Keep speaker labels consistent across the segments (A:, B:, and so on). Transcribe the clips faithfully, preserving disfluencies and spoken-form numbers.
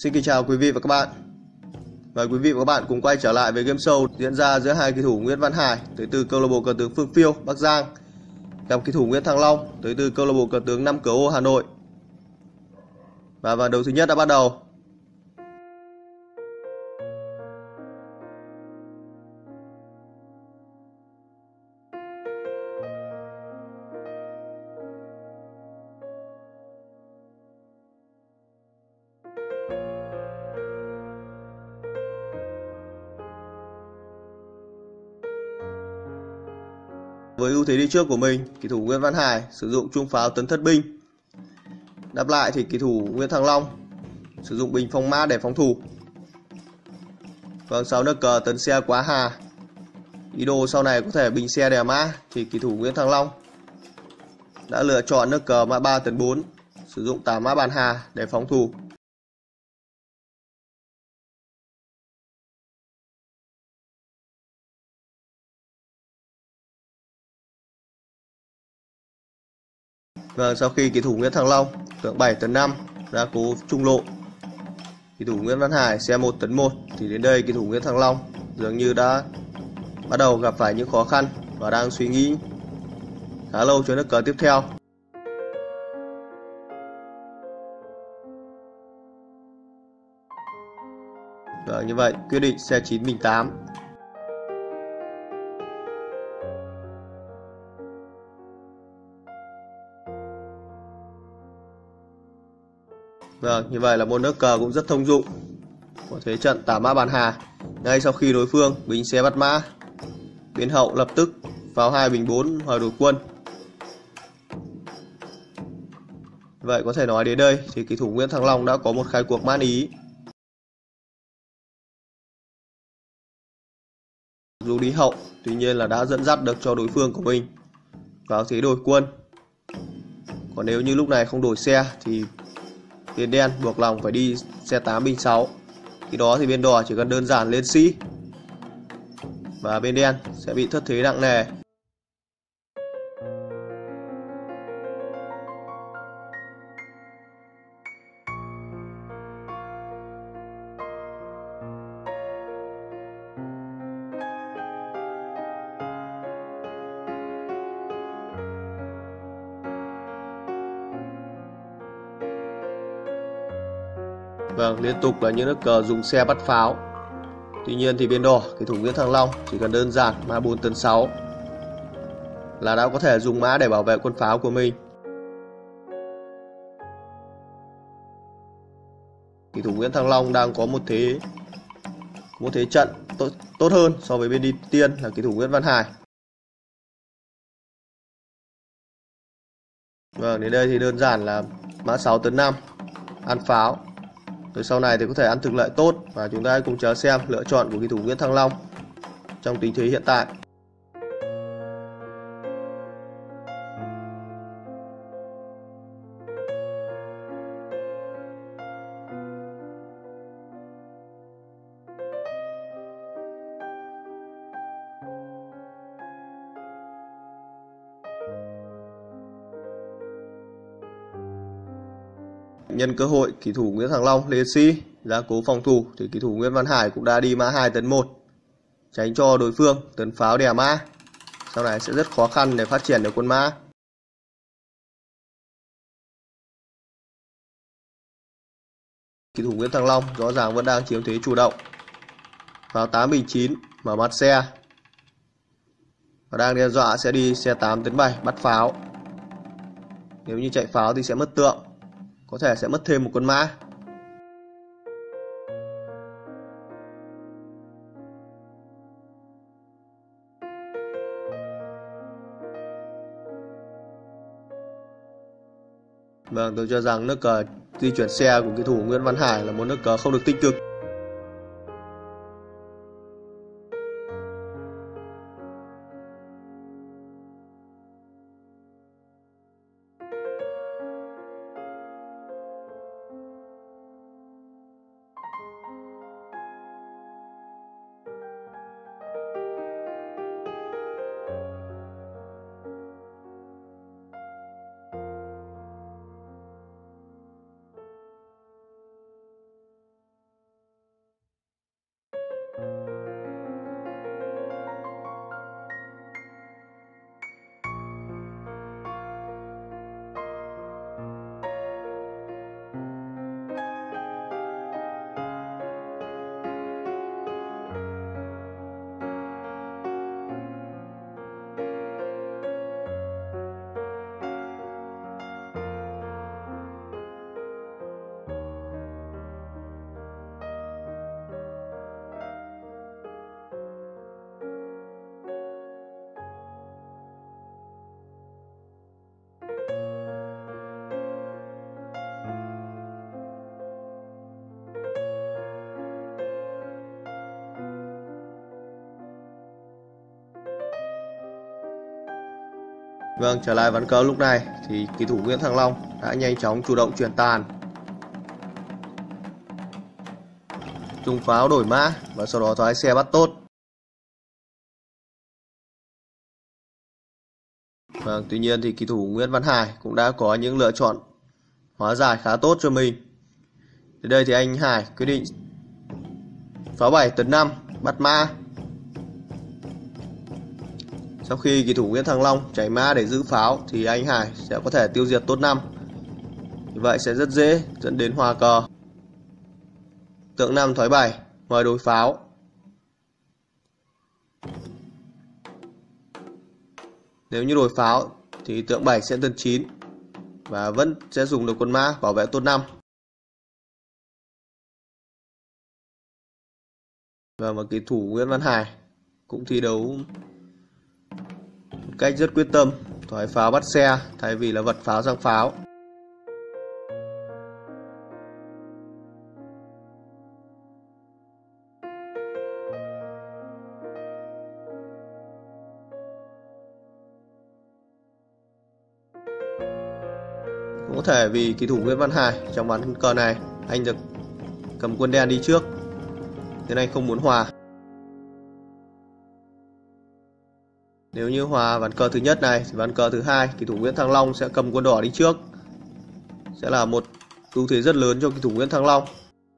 A: Xin kính chào quý vị và các bạn. Mời quý vị và các bạn cùng quay trở lại với game show diễn ra giữa hai kỳ thủ Nguyễn Văn Hải tới từ câu lạc bộ cờ tướng Phương Phiêu Bắc Giang gặp kỳ thủ Nguyễn Thăng Long tới từ câu lạc bộ cờ tướng Năm Cửa Ô Hà Nội. Và ván đấu thứ nhất đã bắt đầu. Với ưu thế đi trước của mình, kỳ thủ Nguyễn Văn Hải sử dụng trung pháo tấn thất binh. Đáp lại thì kỳ thủ Nguyễn Thăng Long sử dụng bình phong mã để phòng thủ. Vâng, sau nước cờ tấn xe quá hà, ý đồ sau này có thể bình xe đè mã, thì kỳ thủ Nguyễn Thăng Long đã lựa chọn nước cờ mã ba tấn bốn, sử dụng tả mã bàn hà để phòng thủ. Vâng, sau khi kỳ thủ Nguyễn Thăng Long tượng bảy tấn năm đã cố trung lộ, kỳ thủ Nguyễn Văn Hải xe một tấn một, thì đến đây kỳ thủ Nguyễn Thăng Long dường như đã bắt đầu gặp phải những khó khăn và đang suy nghĩ khá lâu cho nước cờ tiếp theo. Vâng, như vậy quyết định xe chín bình tám. Vâng, như vậy là một nước cờ cũng rất thông dụng của thế trận tả mã bàn hà. Ngay sau khi đối phương bình xe bắt mã, biên hậu lập tức vào hai bình bốn hòa đổi quân. Vậy có thể nói đến đây thì kỳ thủ Nguyễn Thăng Long đã có một khai cuộc mãn ý. Dù đi hậu, tuy nhiên là đã dẫn dắt được cho đối phương của mình vào thế đổi quân. Còn nếu như lúc này không đổi xe thì bên đen buộc lòng phải đi xe tám bình sáu. Khi đó thì bên đỏ chỉ cần đơn giản lên sĩ và bên đen sẽ bị thất thế nặng nề. Vâng, liên tục là những nước cờ dùng xe bắt pháo. Tuy nhiên thì bên đỏ, kỳ thủ Nguyễn Thăng Long chỉ cần đơn giản mã bốn tấn sáu là đã có thể dùng mã để bảo vệ quân pháo của mình. Kỳ thủ Nguyễn Thăng Long đang có một thế một thế trận tốt, tốt hơn so với bên đi tiên là kỳ thủ Nguyễn Văn Hải. Vâng, đến đây thì đơn giản là mã sáu tấn năm ăn pháo. Rồi sau này thì có thể ăn thực lợi tốt, và chúng ta hãy cùng chờ xem lựa chọn của kỳ thủ Nguyễn Thăng Long trong tình thế hiện tại. Nhân cơ hội kỳ thủ Nguyễn Thăng Long lên sĩ ra cố phòng thủ thì kỳ thủ Nguyễn Văn Hải cũng đã đi mã hai tấn một, tránh cho đối phương tấn pháo đè mã. Sau này sẽ rất khó khăn để phát triển được quân mã. Kỳ thủ Nguyễn Thăng Long rõ ràng vẫn đang chiếm thế chủ động. Vào tám bình chín mở mặt xe và đang đe dọa sẽ đi xe tám tấn bảy bắt pháo. Nếu như chạy pháo thì sẽ mất tượng, có thể sẽ mất thêm một quân mã. Vâng, tôi cho rằng nước cờ di chuyển xe của kỳ thủ Nguyễn Văn Hải là một nước cờ không được tích cực. Vâng, trở lại ván cờ lúc này thì kỳ thủ Nguyễn Thăng Long đã nhanh chóng chủ động chuyển tàn, tung pháo đổi mã và sau đó thoái xe bắt tốt. Vâng, tuy nhiên thì kỳ thủ Nguyễn Văn Hải cũng đã có những lựa chọn hóa giải khá tốt cho mình. Đến đây thì anh Hải quyết định pháo bảy tấn năm bắt mã. Sau khi kỳ thủ Nguyễn Thăng Long chảy mã để giữ pháo thì anh Hải sẽ có thể tiêu diệt tốt năm. Như vậy sẽ rất dễ dẫn đến hòa cờ. Tượng năm thoái bảy, mời đối pháo. Nếu như đổi pháo thì tượng bảy sẽ tấn chín và vẫn sẽ dùng được quân mã bảo vệ tốt năm. Và một kỳ thủ Nguyễn Văn Hải cũng thi đấu một cách rất quyết tâm, thoái pháo bắt xe thay vì là vật pháo sang pháo. Cũng có thể vì kỳ thủ Nguyễn Văn Hải trong ván cờ này anh được cầm quân đen đi trước nên anh không muốn hòa. Nếu như hòa ván cờ thứ nhất này thì ván cờ thứ hai kỳ thủ Nguyễn Thăng Long sẽ cầm quân đỏ đi trước, sẽ là một ưu thế rất lớn cho kỳ thủ Nguyễn Thăng Long.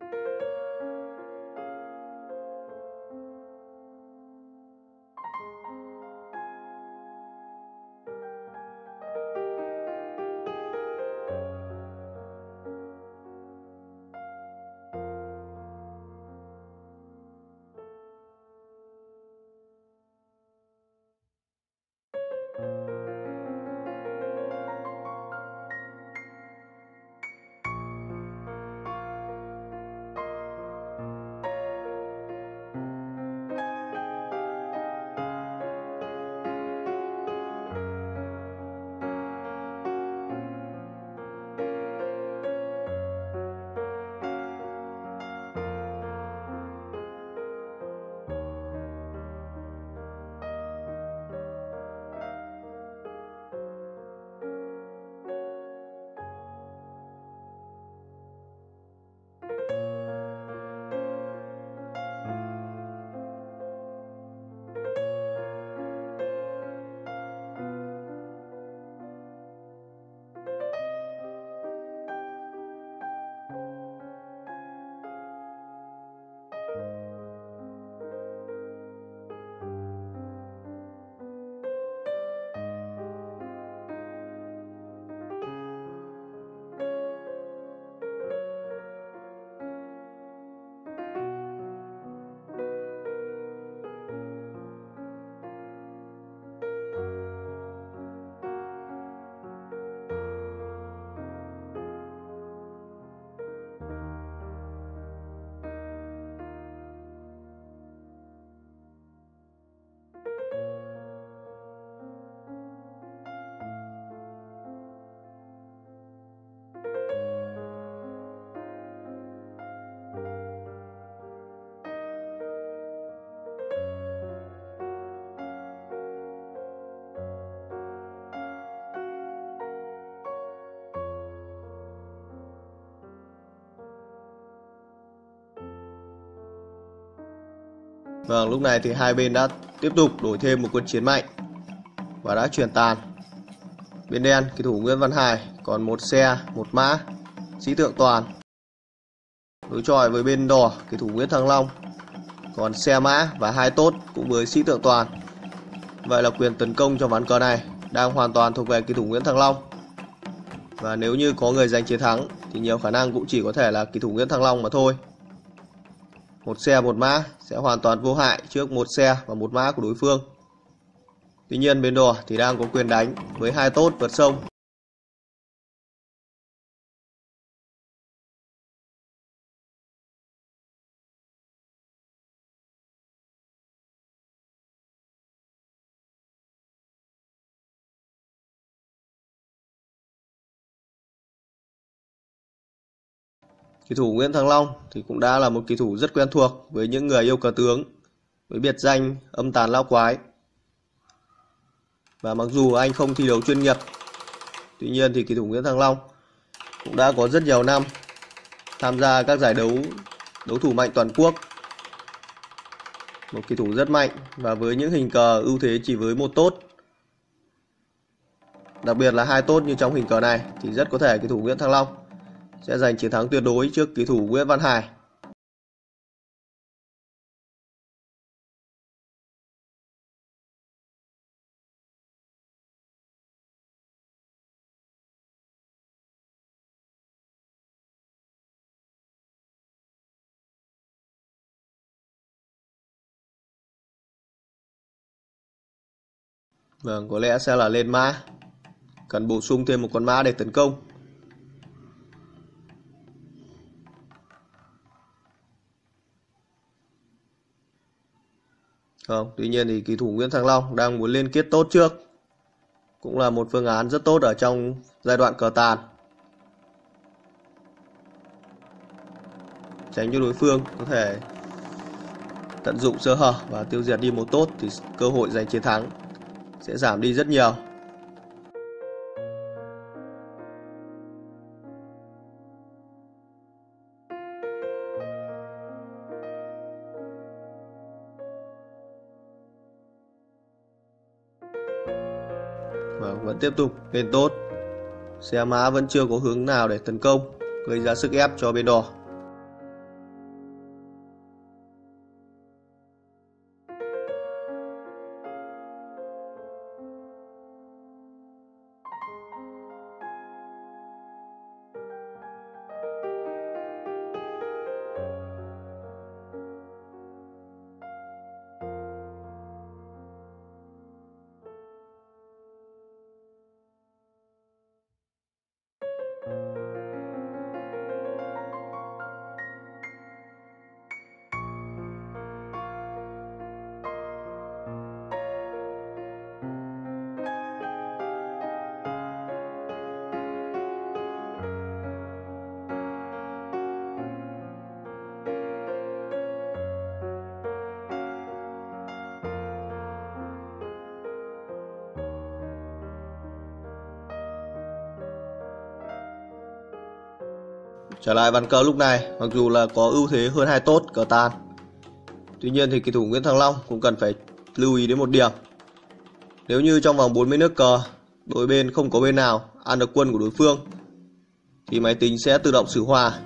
A: Vâng, lúc này thì hai bên đã tiếp tục đổi thêm một quân chiến mạnh và đã chuyển tàn. Bên đen, kỳ thủ Nguyễn Văn Hải còn một xe, một mã, sĩ tượng toàn. Đối chọi với bên đỏ, kỳ thủ Nguyễn Thăng Long còn xe mã và hai tốt cũng với sĩ tượng toàn. Vậy là quyền tấn công trong ván cờ này đang hoàn toàn thuộc về kỳ thủ Nguyễn Thăng Long. Và nếu như có người giành chiến thắng thì nhiều khả năng cũng chỉ có thể là kỳ thủ Nguyễn Thăng Long mà thôi. Một xe một mã sẽ hoàn toàn vô hại trước một xe và một mã của đối phương. Tuy nhiên bên đỏ thì đang có quyền đánh với hai tốt vượt sông. Kỳ thủ Nguyễn Thăng Long thì cũng đã là một kỳ thủ rất quen thuộc với những người yêu cờ tướng với biệt danh âm tàn lao quái. Và mặc dù anh không thi đấu chuyên nghiệp, tuy nhiên thì kỳ thủ Nguyễn Thăng Long cũng đã có rất nhiều năm tham gia các giải đấu đấu thủ mạnh toàn quốc. Một kỳ thủ rất mạnh và với những hình cờ ưu thế chỉ với một tốt, đặc biệt là hai tốt như trong hình cờ này, thì rất có thể kỳ thủ Nguyễn Thăng Long sẽ giành chiến thắng tuyệt đối trước kỳ thủ Nguyễn Văn Hải. Vâng, có lẽ sẽ là lên mã. Cần bổ sung thêm một con mã để tấn công. Không, tuy nhiên thì kỳ thủ Nguyễn Thăng Long đang muốn liên kết tốt trước. Cũng là một phương án rất tốt ở trong giai đoạn cờ tàn. Tránh cho đối phương có thể tận dụng sơ hở và tiêu diệt đi một tốt thì cơ hội giành chiến thắng sẽ giảm đi rất nhiều. Và vẫn tiếp tục lên tốt. Xe mã vẫn chưa có hướng nào để tấn công, gây ra sức ép cho bên đỏ. Trở lại ván cờ lúc này, mặc dù là có ưu thế hơn hai tốt cờ tàn, tuy nhiên thì kỳ thủ Nguyễn Thăng Long cũng cần phải lưu ý đến một điểm. Nếu như trong vòng bốn mươi nước cờ, đôi bên không có bên nào ăn được quân của đối phương thì máy tính sẽ tự động xử hòa.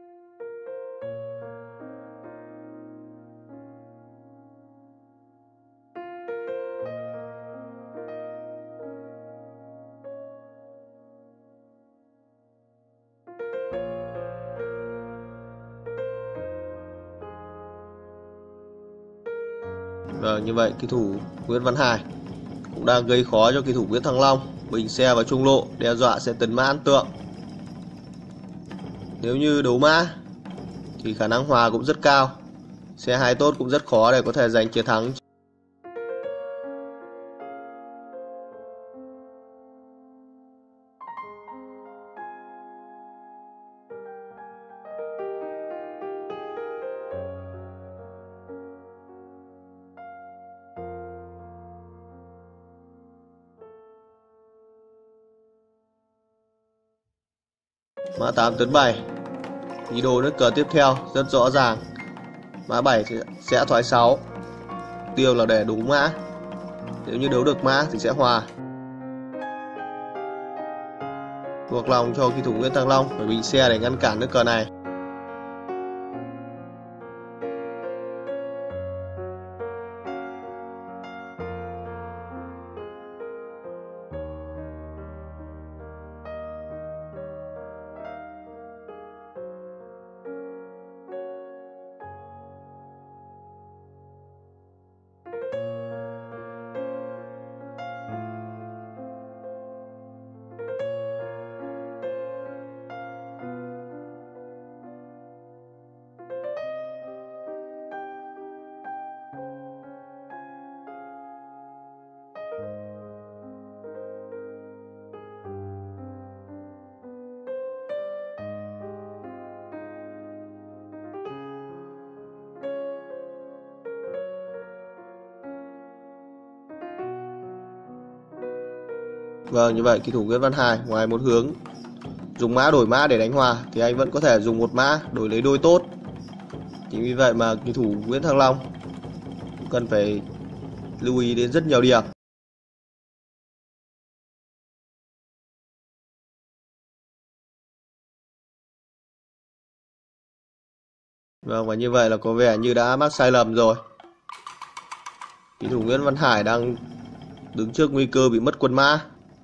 A: Vâng, như vậy kỳ thủ Nguyễn Văn Hải cũng đang gây khó cho kỳ thủ Nguyễn Thăng Long. Bình xe vào trung lộ, đe dọa sẽ tấn mã ăn tượng. Nếu như đấu mã thì khả năng hòa cũng rất cao. Xe hai tốt cũng rất khó để có thể giành chiến thắng. Mã tám tấn bảy. Ý đồ nước cờ tiếp theo rất rõ ràng. Mã bảy sẽ thoái sáu. Tiêu là để đấu mã. Nếu như đấu được mã thì sẽ hòa. Buộc lòng cho kỳ thủ Nguyễn Thăng Long phải bình xe để ngăn cản nước cờ này. Vâng, như vậy kỳ thủ Nguyễn Văn Hải ngoài một hướng dùng mã đổi mã để đánh hòa thì anh vẫn có thể dùng một mã đổi lấy đôi tốt. Chính vì vậy mà kỳ thủ Nguyễn Thăng Long cần phải lưu ý đến rất nhiều điểm. Vâng, và như vậy là có vẻ như đã mắc sai lầm rồi. Kỳ thủ Nguyễn Văn Hải đang đứng trước nguy cơ bị mất quân mã.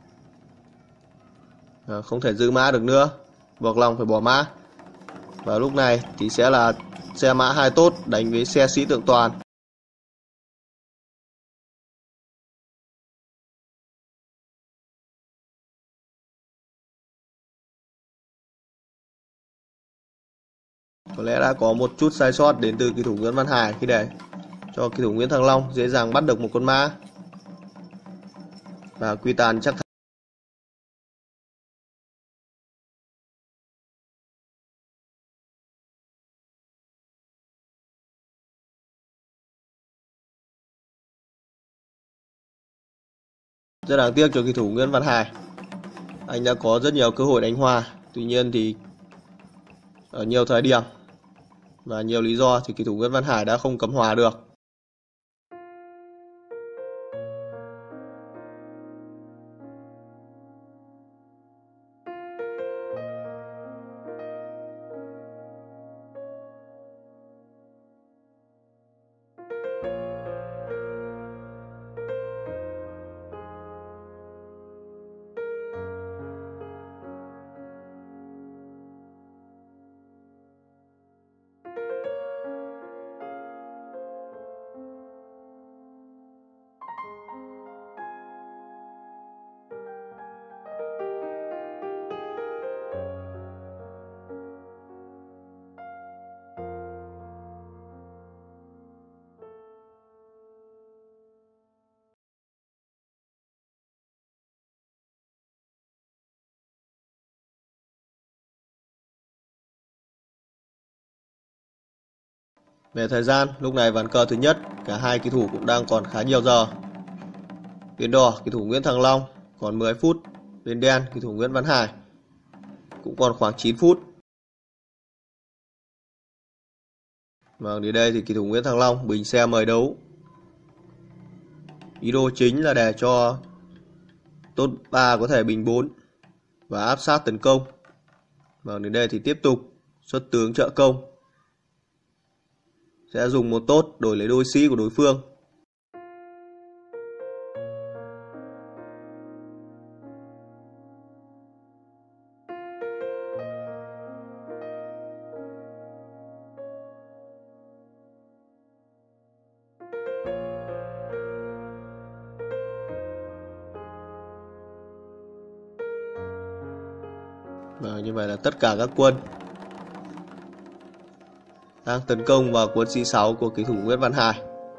A: À, không thể giữ mã được nữa, buộc lòng phải bỏ mã. Và lúc này thì sẽ là xe mã hai tốt đánh với xe sĩ tượng toàn. Có lẽ đã có một chút sai sót đến từ kỳ thủ Nguyễn Văn Hải khi để cho kỳ thủ Nguyễn Thăng Long dễ dàng bắt được một con mã. Và quy tàn chắc thắng. Rất đáng tiếc cho kỳ thủ Nguyễn Văn Hải. Anh đã có rất nhiều cơ hội đánh hòa. Tuy nhiên thì ở nhiều thời điểm và nhiều lý do thì kỳ thủ Nguyễn Văn Hải đã không cầm hòa được. Về thời gian, lúc này ván cờ thứ nhất, cả hai kỳ thủ cũng đang còn khá nhiều giờ. Bên đỏ, kỳ thủ Nguyễn Thăng Long còn mười phút. Bên đen, kỳ thủ Nguyễn Văn Hải cũng còn khoảng chín phút. Vâng, đến đây thì kỳ thủ Nguyễn Thăng Long bình xe mời đấu. Ý đồ chính là để cho tốt ba có thể bình bốn và áp sát tấn công. Vâng, đến đây thì tiếp tục xuất tướng trợ công. Sẽ dùng một tốt đổi lấy đôi sĩ của đối phương. Và như vậy là tất cả các quân đang tấn công vào quân xê sáu của kỳ thủ Nguyễn Văn Hải.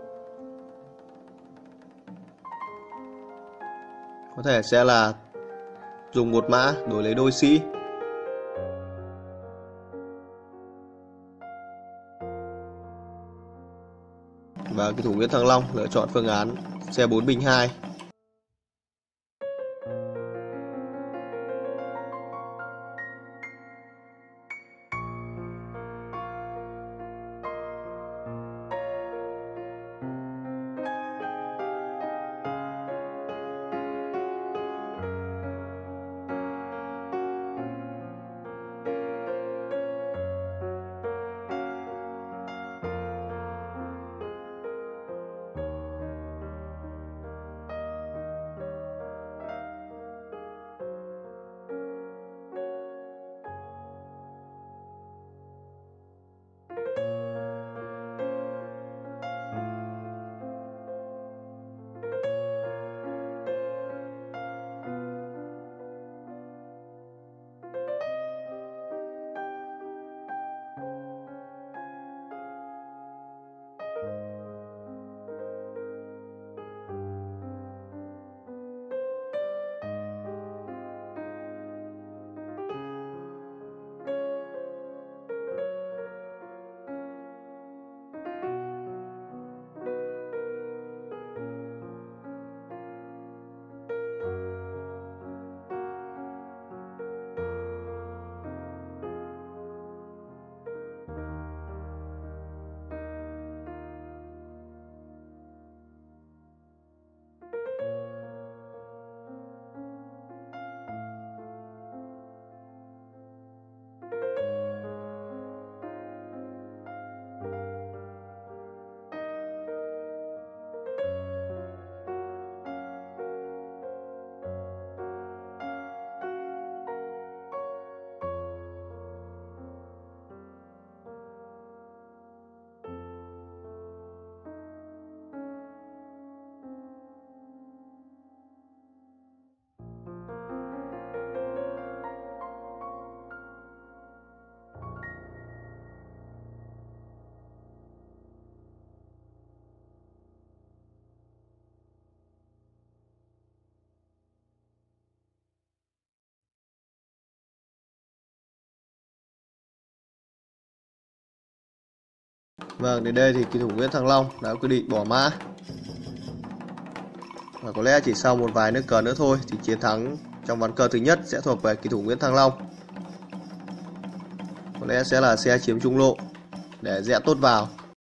A: Có thể sẽ là dùng một mã đổi lấy đôi sĩ. Và kỳ thủ Nguyễn Thăng Long lựa chọn phương án xe bốn bình hai. Vâng, đến đây thì kỳ thủ Nguyễn Thăng Long đã quyết định bỏ mã. Và có lẽ chỉ sau một vài nước cờ nữa thôi thì chiến thắng trong ván cờ thứ nhất sẽ thuộc về kỳ thủ Nguyễn Thăng Long. Có lẽ sẽ là xe chiếm trung lộ để rẽ tốt vào.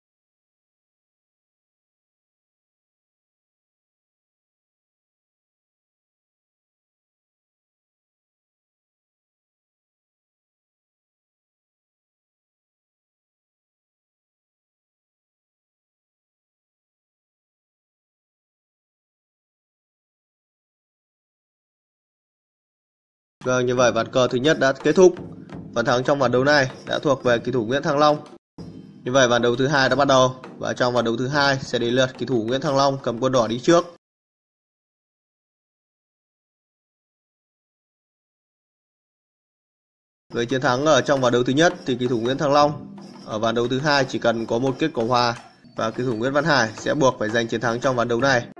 A: Vâng, như vậy ván cờ thứ nhất đã kết thúc. Phần thắng trong ván đấu này đã thuộc về kỳ thủ Nguyễn Thăng Long. Như vậy ván đấu thứ hai đã bắt đầu, và trong ván đấu thứ hai sẽ đến lượt kỳ thủ Nguyễn Thăng Long cầm quân đỏ đi trước. Với chiến thắng ở trong ván đấu thứ nhất thì kỳ thủ Nguyễn Thăng Long ở ván đấu thứ hai chỉ cần có một kết quả hòa và kỳ thủ Nguyễn Văn Hải sẽ buộc phải giành chiến thắng trong ván đấu này.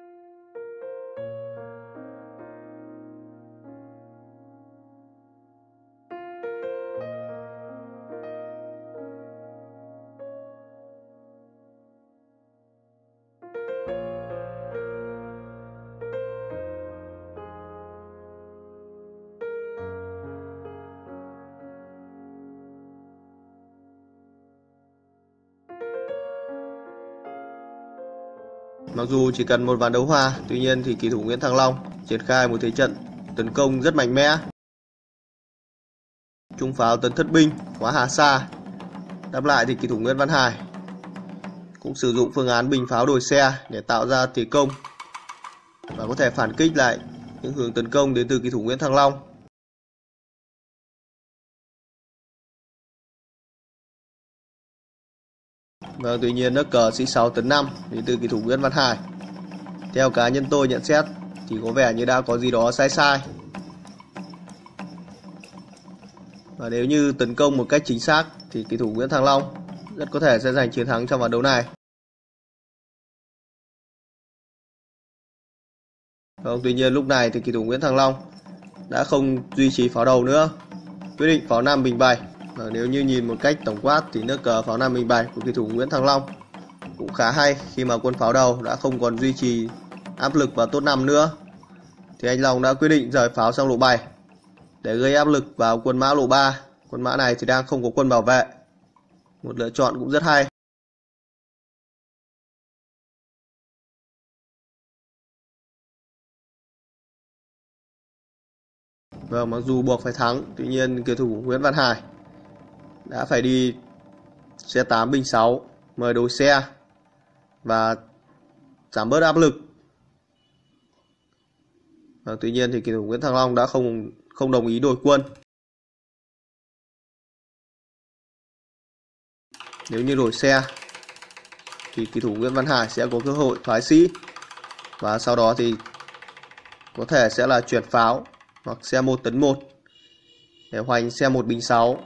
A: Mặc dù chỉ cần một ván đấu hòa, tuy nhiên thì kỳ thủ Nguyễn Thăng Long triển khai một thế trận tấn công rất mạnh mẽ. Trung pháo tấn thất binh, khóa hà sa. Đáp lại thì kỳ thủ Nguyễn Văn Hải cũng sử dụng phương án bình pháo đổi xe để tạo ra thế công và có thể phản kích lại những hướng tấn công đến từ kỳ thủ Nguyễn Thăng Long. Và tuy nhiên nước cờ sĩ sáu tấn năm đến từ kỳ thủ Nguyễn Văn Hải. Theo cá nhân tôi nhận xét thì có vẻ như đã có gì đó sai sai. Và nếu như tấn công một cách chính xác thì kỳ thủ Nguyễn Thăng Long rất có thể sẽ giành chiến thắng trong ván đấu này. Không, tuy nhiên lúc này thì kỳ thủ Nguyễn Thăng Long đã không duy trì pháo đầu nữa, quyết định pháo nam bình bảy. Và nếu như nhìn một cách tổng quát thì nước cờ pháo nam bình bảy của kỳ thủ Nguyễn Thăng Long cũng khá hay, khi mà quân pháo đầu đã không còn duy trì áp lực vào tốt năm nữa thì anh Long đã quyết định rời pháo sang lộ bảy để gây áp lực vào quân mã lộ ba. Quân mã này thì đang không có quân bảo vệ, một lựa chọn cũng rất hay. Vâng, mặc dù buộc phải thắng, tuy nhiên kỳ thủ Nguyễn Văn Hải đã phải đi xe tám bình sáu, mời đổi xe và giảm bớt áp lực. Và tuy nhiên thì kỳ thủ Nguyễn Thăng Long đã không không đồng ý đổi quân. Nếu như đổi xe thì kỳ thủ Nguyễn Văn Hải sẽ có cơ hội thoái sĩ và sau đó thì có thể sẽ là chuyển pháo hoặc xe một tấn một để hoành xe một bình sáu.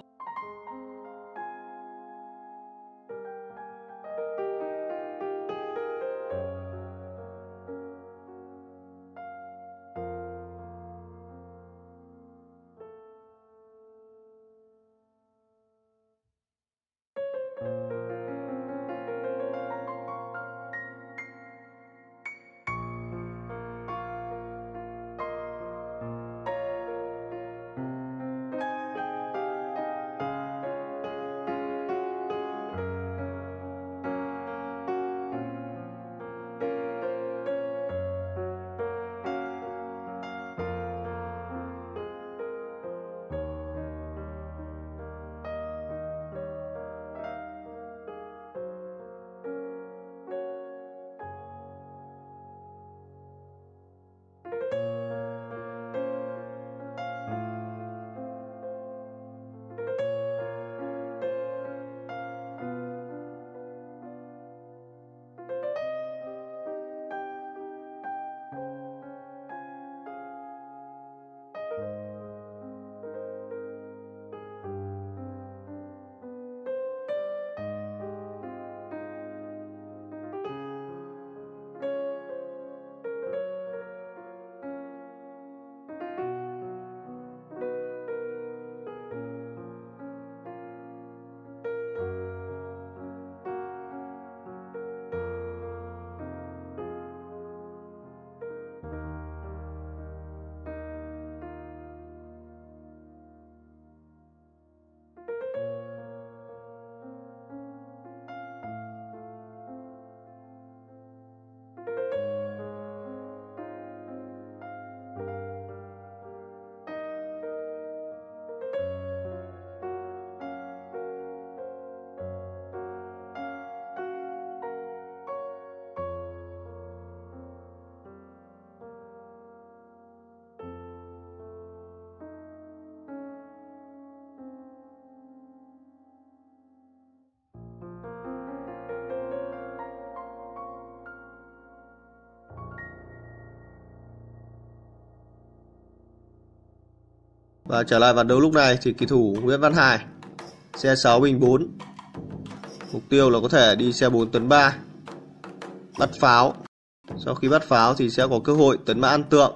A: Và trở lại ván đấu lúc này thì kỳ thủ Nguyễn Văn Hải xe sáu bình bốn. Mục tiêu là có thể đi xe bốn tấn ba. Bắt pháo. Sau khi bắt pháo thì sẽ có cơ hội tấn mã ăn tượng.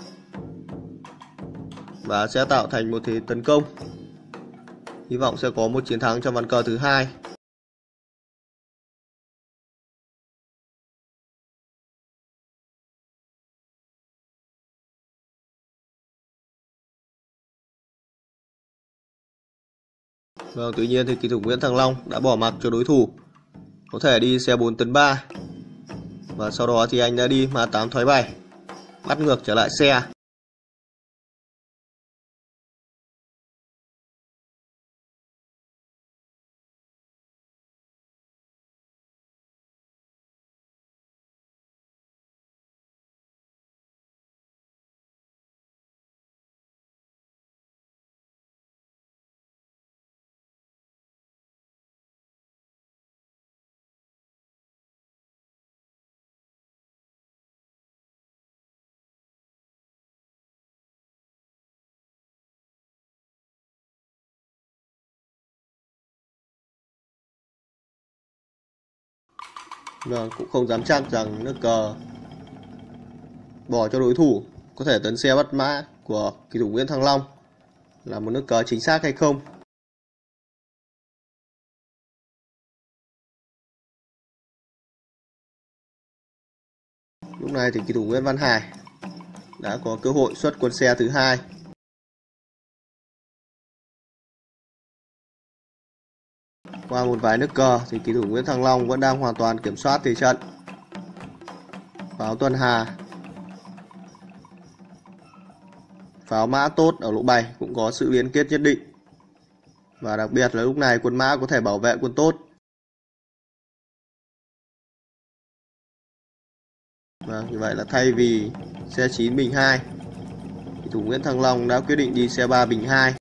A: Và sẽ tạo thành một thế tấn công. Hy vọng sẽ có một chiến thắng trong ván cờ thứ hai. Vâng, tuy nhiên thì kỳ thủ Nguyễn Thăng Long đã bỏ mặc cho đối thủ có thể đi xe bốn tấn ba. Và sau đó thì anh đã đi mã tám thoái bảy, bắt ngược trở lại xe. Vâng, cũng không dám chắc rằng nước cờ bỏ cho đối thủ có thể tấn xe bắt mã của kỳ thủ Nguyễn Thăng Long là một nước cờ chính xác hay không. Lúc này thì kỳ thủ Nguyễn Văn Hải đã có cơ hội xuất quân xe thứ hai. Qua một vài nước cờ thì kỳ thủ Nguyễn Thăng Long vẫn đang hoàn toàn kiểm soát thế trận. Pháo tuần hà, pháo mã tốt ở lỗ bảy cũng có sự liên kết nhất định. Và đặc biệt là lúc này quân mã có thể bảo vệ quân tốt. Và như vậy là thay vì xe chín bình hai, kỳ thủ Nguyễn Thăng Long đã quyết định đi xe ba bình hai.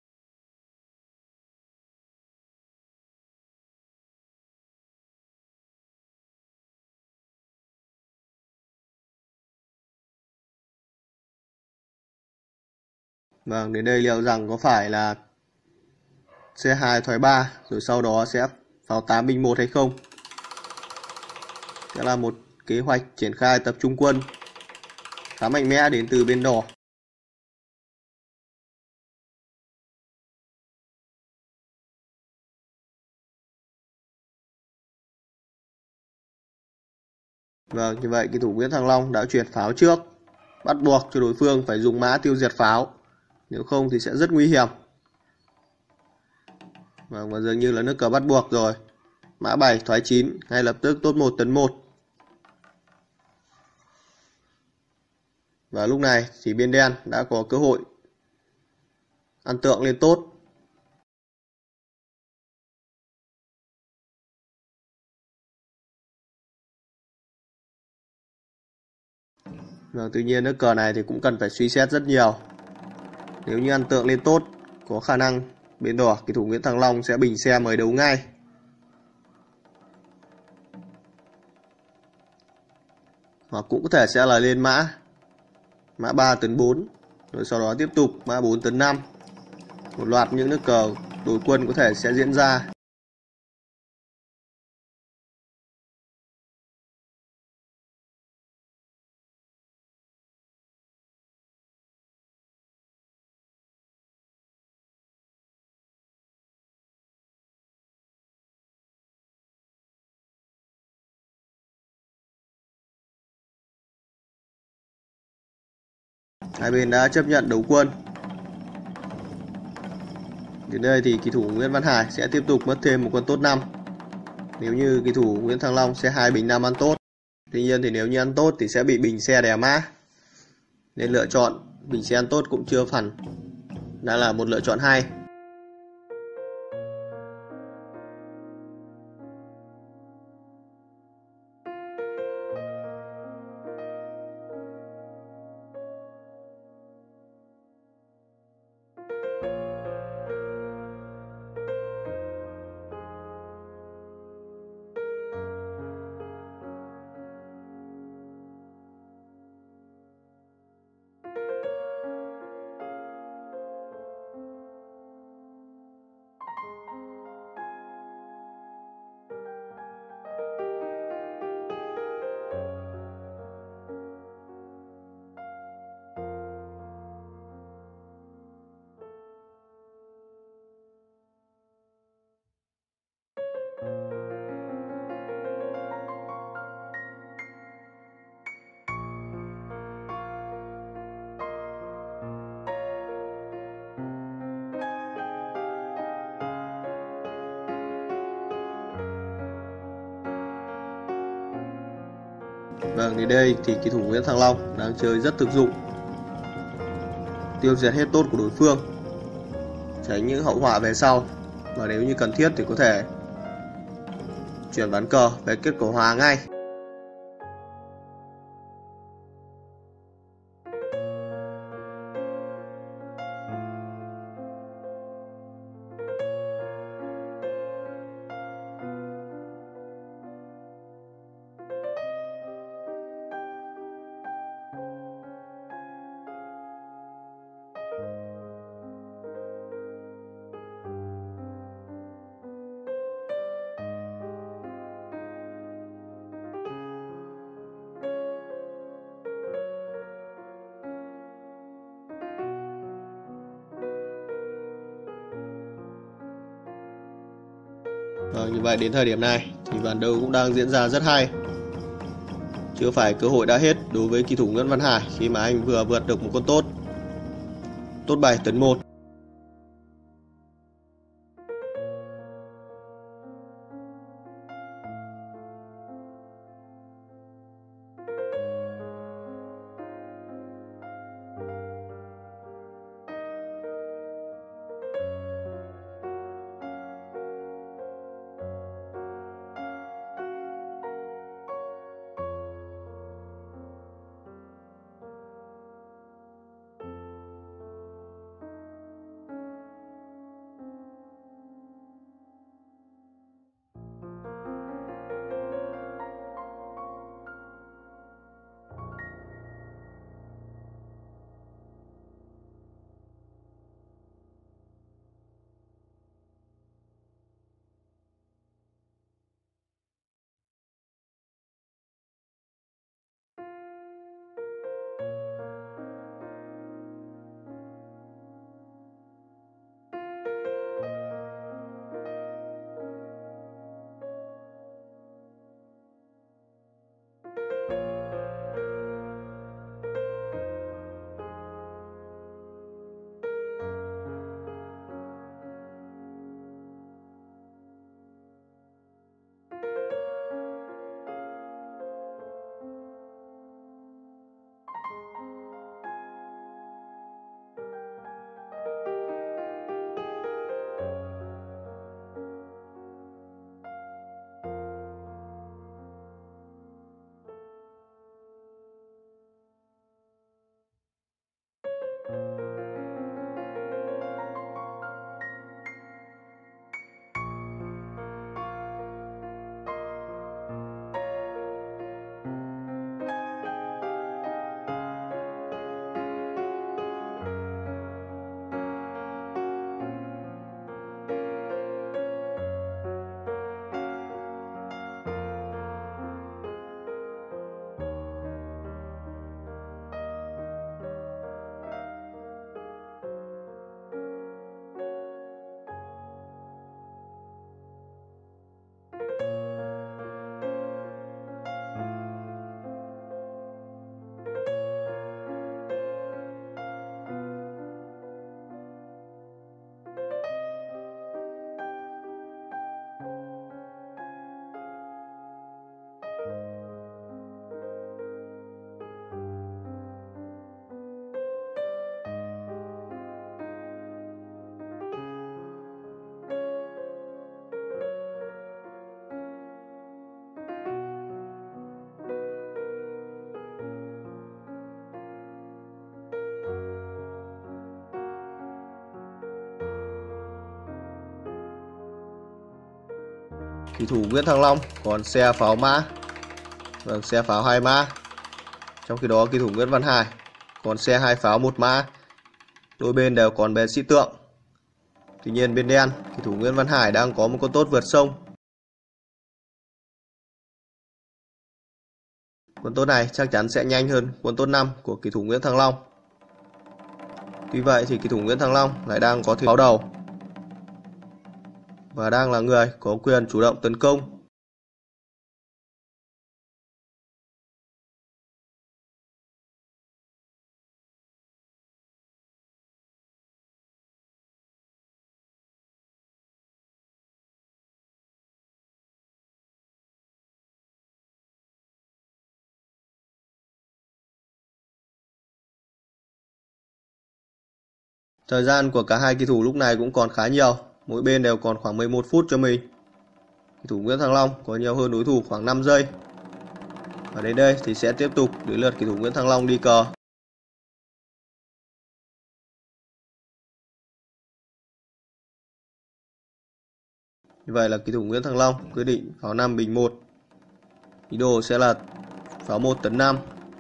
A: Vâng, đến đây liệu rằng có phải là xe hai thoái ba rồi sau đó sẽ pháo tám bình một hay không? Sẽ là một kế hoạch triển khai tập trung quân khá mạnh mẽ đến từ bên đỏ. Vâng, như vậy kỳ thủ Nguyễn Thăng Long đã chuyển pháo trước, bắt buộc cho đối phương phải dùng mã tiêu diệt pháo, nếu không thì sẽ rất nguy hiểm. Vâng, và dường như là nước cờ bắt buộc rồi. Mã bảy thoái chín, ngay lập tức tốt một tấn một. Và lúc này thì bên đen đã có cơ hội ăn tượng lên tốt. Và tuy nhiên nước cờ này thì cũng cần phải suy xét rất nhiều. Nếu như ăn tượng lên tốt, có khả năng bên đỏ kỳ thủ Nguyễn Thăng Long sẽ bình xe mời đấu ngay. Hoặc cũng có thể sẽ là lên mã mã ba tấn bốn, rồi sau đó tiếp tục mã bốn tấn năm. Một loạt những nước cờ đối quân có thể sẽ diễn ra. Hai bên đã chấp nhận đấu quân. Đến đây thì kỳ thủ Nguyễn Văn Hải sẽ tiếp tục mất thêm một quân tốt năm. Nếu như kỳ thủ Nguyễn Thăng Long sẽ hai bình năm ăn tốt. Tuy nhiên thì nếu như ăn tốt thì sẽ bị bình xe đè mã. Nên lựa chọn bình xe ăn tốt cũng chưa hẳn đã là một lựa chọn hay. Vâng, đến đây thì kỳ thủ Nguyễn Thăng Long đang chơi rất thực dụng, tiêu diệt hết tốt của đối phương, tránh những hậu họa về sau, và nếu như cần thiết thì có thể chuyển ván cờ về kết quả hòa ngay. Vâng, như vậy đến thời điểm này thì ván đấu cũng đang diễn ra rất hay. Chưa phải cơ hội đã hết đối với kỳ thủ Nguyễn Văn Hải khi mà anh vừa vượt được một con tốt. Tốt bảy tấn một. Kỳ thủ Nguyễn Thăng Long còn xe pháo mã, vâng, xe pháo hai mã. Trong khi đó kỳ thủ Nguyễn Văn Hải còn xe hai pháo một mã. Đôi bên đều còn bè sĩ tượng. Tuy nhiên bên đen, kỳ thủ Nguyễn Văn Hải đang có một con tốt vượt sông. Con tốt này chắc chắn sẽ nhanh hơn con tốt năm của kỳ thủ Nguyễn Thăng Long. Tuy vậy thì kỳ thủ Nguyễn Thăng Long lại đang có thuyền báo đầu và đang là người có quyền chủ động tấn công. Thời gian của cả hai kỳ thủ lúc này cũng còn khá nhiều, mỗi bên đều còn khoảng mười một phút cho mình. Kỳ thủ Nguyễn Thăng Long có nhiều hơn đối thủ khoảng năm giây. Và đến đây thì sẽ tiếp tục đến lượt kỳ thủ Nguyễn Thăng Long đi cờ. Như vậy là kỳ thủ Nguyễn Thăng Long quyết định pháo năm bình một. Ý đồ sẽ là pháo một tấn năm.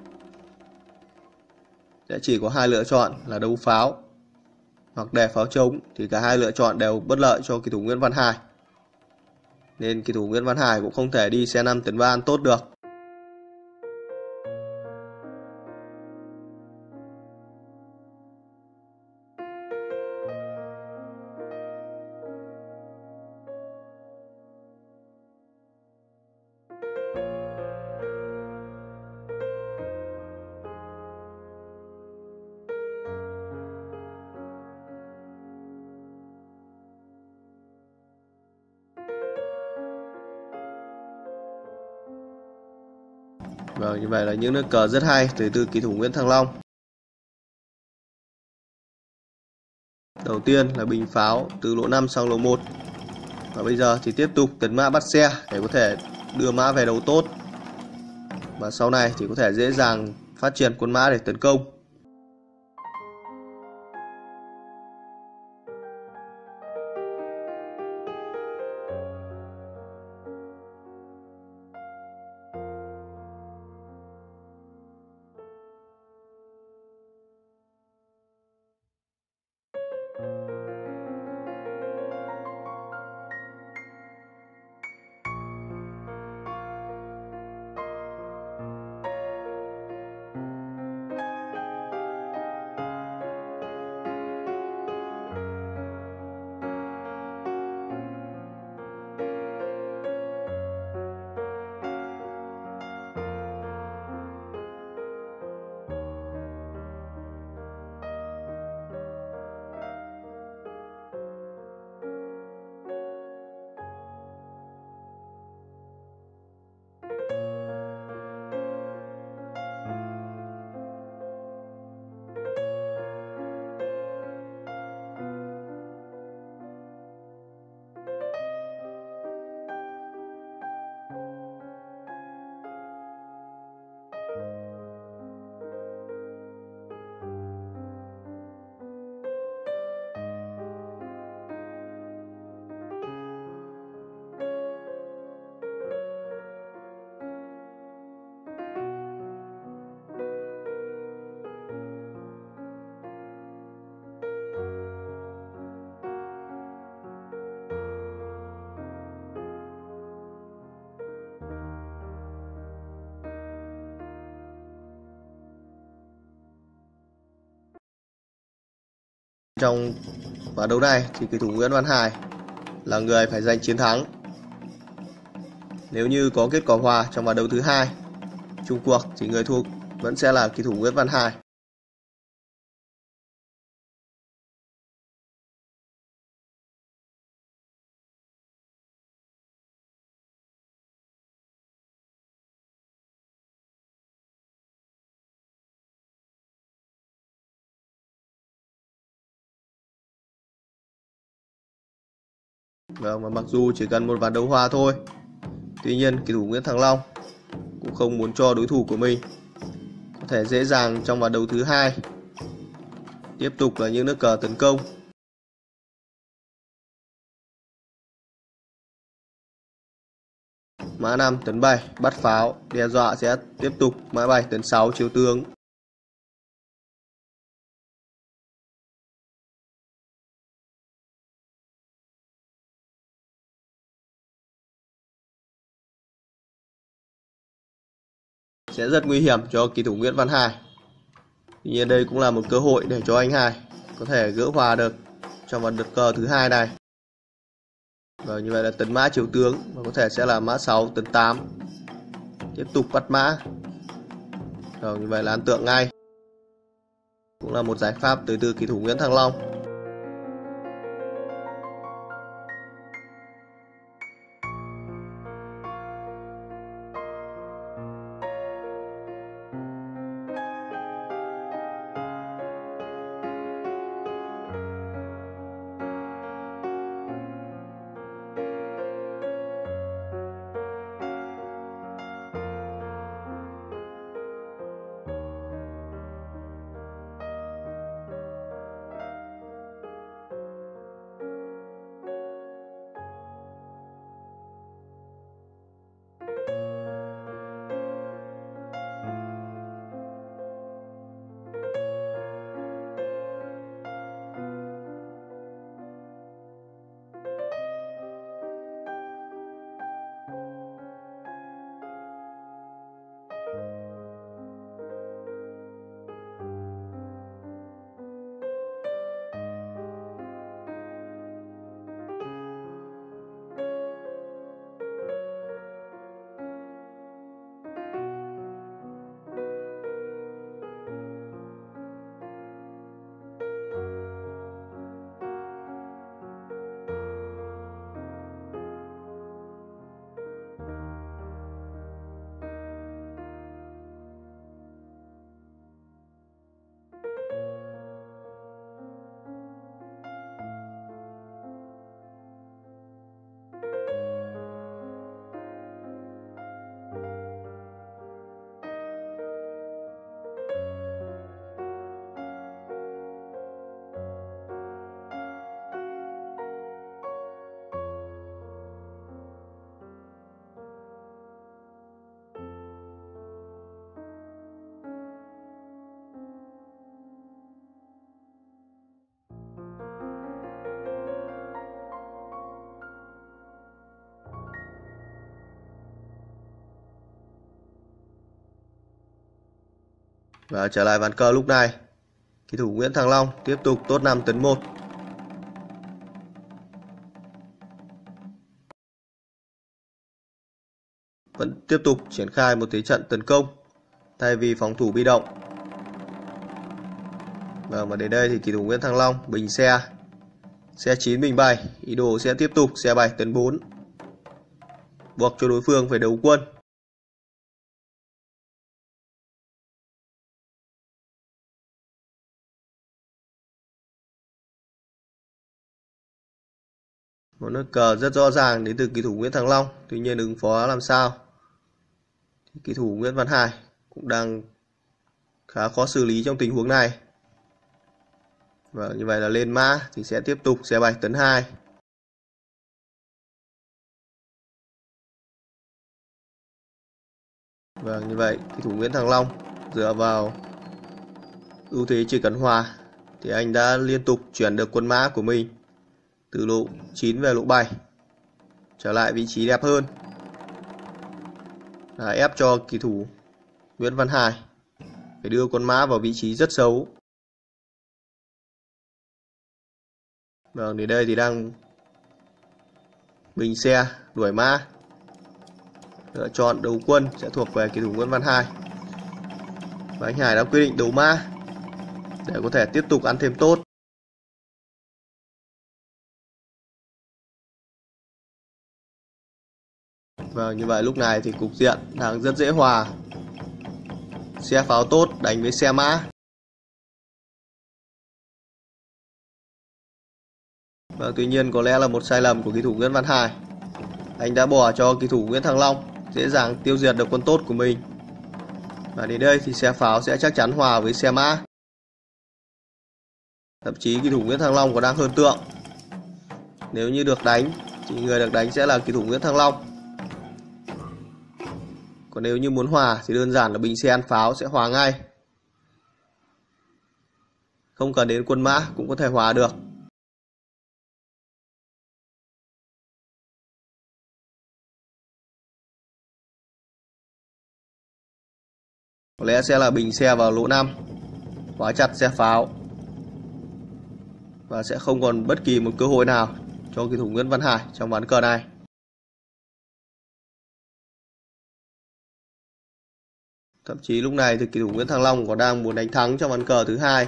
A: Sẽ chỉ có hai lựa chọn là đấu pháo hoặc đè pháo trống, thì cả hai lựa chọn đều bất lợi cho kỳ thủ Nguyễn Văn Hải. Nên kỳ thủ Nguyễn Văn Hải cũng không thể đi xe năm tấn ba ăn tốt được. Vâng, như vậy là những nước cờ rất hay từ từ kỳ thủ Nguyễn Thăng Long. Đầu tiên là bình pháo từ lỗ năm sang lỗ một. Và bây giờ thì tiếp tục tấn mã bắt xe để có thể đưa mã về đấu tốt. Và sau này thì có thể dễ dàng phát triển quân mã để tấn công. Trong ván đấu này thì kỳ thủ Nguyễn Văn Hải là người phải giành chiến thắng. Nếu như có kết quả hòa trong ván đấu thứ hai chung cuộc thì người thua vẫn sẽ là kỳ thủ Nguyễn Văn Hải. Vâng, và mặc dù chỉ cần một ván đấu hòa thôi, tuy nhiên kỳ thủ Nguyễn Thăng Long cũng không muốn cho đối thủ của mình có thể dễ dàng trong ván đấu thứ hai. Tiếp tục là những nước cờ tấn công. Mã năm tấn bảy bắt pháo, đe dọa sẽ tiếp tục mã bảy tấn sáu chiếu tướng. Sẽ rất nguy hiểm cho kỳ thủ Nguyễn Văn Hải. Tuy nhiên đây cũng là một cơ hội để cho anh Hải có thể gỡ hòa được trong ván lượt cờ thứ hai này. Và như vậy là tấn mã chiếu tướng và có thể sẽ là mã sáu tấn tám. Tiếp tục bắt mã. Rồi, như vậy là ăn tượng ngay. Cũng là một giải pháp tới từ kỳ thủ Nguyễn Thăng Long. Và trở lại ván cờ lúc này, kỳ thủ Nguyễn Thăng Long tiếp tục tốt năm tấn một. Vẫn tiếp tục triển khai một thế trận tấn công thay vì phòng thủ bị động. Và mà đến đây thì kỳ thủ Nguyễn Thăng Long bình xe, xe chín bình bảy, ý đồ sẽ tiếp tục xe bảy tấn bốn, buộc cho đối phương phải đấu quân. Một nước cờ rất rõ ràng đến từ kỳ thủ Nguyễn Thăng Long, tuy nhiên ứng phó làm sao thì kỳ thủ Nguyễn Văn Hải cũng đang khá khó xử lý trong tình huống này. Và như vậy là lên mã thì sẽ tiếp tục xe bảy tấn hai. Và như vậy kỳ thủ Nguyễn Thăng Long dựa vào ưu thế chỉ cần hòa thì anh đã liên tục chuyển được quân mã của mình từ lộ chín về lộ bảy, trở lại vị trí đẹp hơn, là ép cho kỳ thủ Nguyễn Văn Hải phải đưa con mã vào vị trí rất xấu. Vâng, đến đây thì đang bình xe đuổi mã, lựa chọn đấu quân sẽ thuộc về kỳ thủ Nguyễn Văn Hải. Và anh Hải đã quyết định đấu mã để có thể tiếp tục ăn thêm tốt. Vâng, như vậy lúc này thì cục diện đang rất dễ hòa. Xe pháo tốt đánh với xe mã. Và tuy nhiên có lẽ là một sai lầm của kỳ thủ Nguyễn Văn Hải. Anh đã bỏ cho kỳ thủ Nguyễn Thăng Long dễ dàng tiêu diệt được quân tốt của mình. Và đến đây thì xe pháo sẽ chắc chắn hòa với xe mã. Thậm chí kỳ thủ Nguyễn Thăng Long còn đang hơn tượng. Nếu như được đánh thì người được đánh sẽ là kỳ thủ Nguyễn Thăng Long. Còn nếu như muốn hòa thì đơn giản là bình xe ăn pháo sẽ hòa ngay. Không cần đến quân mã cũng có thể hòa được. Có lẽ sẽ là bình xe vào lỗ năm, khóa chặt xe pháo. Và sẽ không còn bất kỳ một cơ hội nào cho kỳ thủ Nguyễn Văn Hải trong ván cờ này. Thậm chí lúc này thì kỳ thủ Nguyễn Thăng Long còn đang muốn đánh thắng trong ván cờ thứ hai.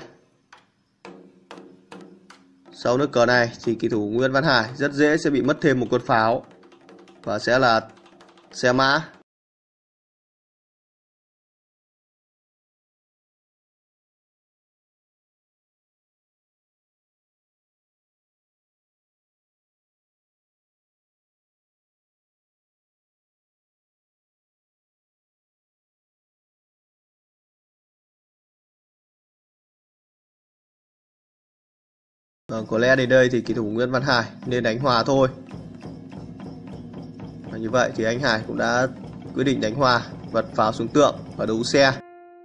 A: Sau nước cờ này thì kỳ thủ Nguyễn Văn Hải rất dễ sẽ bị mất thêm một con pháo và sẽ là xe mã. Vâng, có lẽ đến đây thì kỳ thủ Nguyễn Văn Hải nên đánh hòa thôi. Và như vậy thì anh Hải cũng đã quyết định đánh hòa, vật pháo xuống tượng và đấu xe.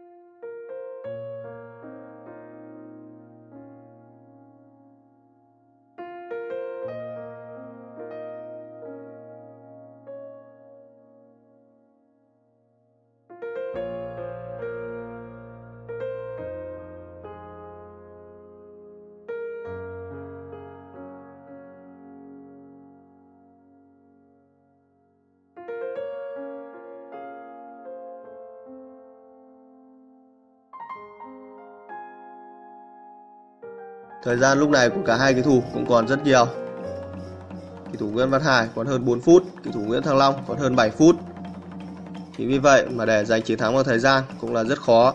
A: Thời gian lúc này của cả hai kỳ thủ cũng còn rất nhiều. Kỳ thủ Nguyễn Văn Hải còn hơn bốn phút, kỳ thủ Nguyễn Thăng Long còn hơn bảy phút. Thì vì vậy mà để giành chiến thắng vào thời gian cũng là rất khó.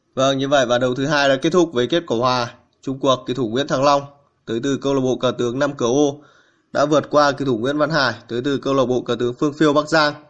A: Vâng, như vậy và đầu thứ hai đã kết thúc với kết quả hòa. Chung cuộc kỳ thủ Nguyễn Thăng Long tới từ câu lạc bộ cờ tướng Năm Cửa Ô đã vượt qua kỳ thủ Nguyễn Văn Hải tới từ câu lạc bộ cờ tướng Phương Phiêu Bắc Giang.